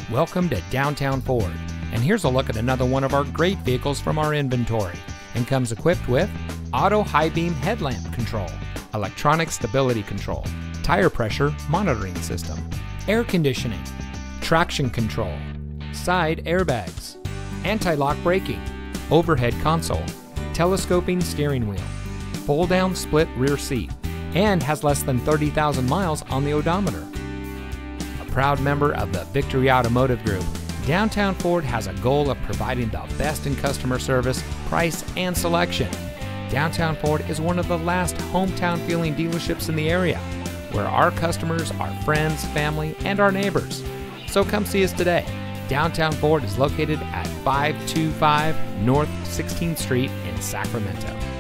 Welcome to Downtown Ford, and here's a look at another one of our great vehicles from our inventory, and comes equipped with auto high beam headlamp control, electronic stability control, tire pressure monitoring system, air conditioning, traction control, side airbags, anti-lock braking, overhead console, telescoping steering wheel, fold-down split rear seat, and has less than 30,000 miles on the odometer. A proud member of the Victory Automotive Group, Downtown Ford has a goal of providing the best in customer service, price, and selection. Downtown Ford is one of the last hometown feeling dealerships in the area, where our customers are friends, family, and our neighbors. So come see us today. Downtown Ford is located at 525 North 16th Street in Sacramento.